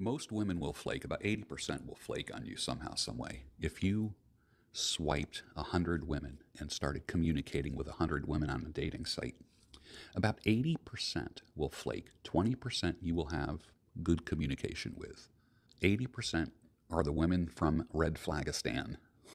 Most women will flake. About 80% will flake on you somehow, some way. If you swiped 100 women and started communicating with 100 women on a dating site, about 80% will flake. 20% you will have good communication with. 80% are the women from Red Flagistan